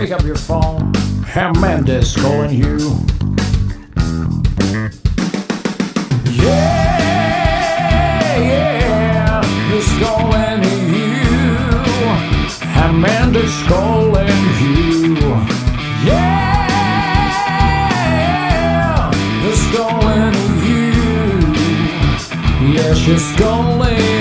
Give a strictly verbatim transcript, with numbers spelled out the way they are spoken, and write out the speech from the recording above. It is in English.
Pick up your phone. Amanda's calling you. Yeah, yeah, it's calling you. Amanda's calling you. Yeah, it's calling you. Yeah, she's calling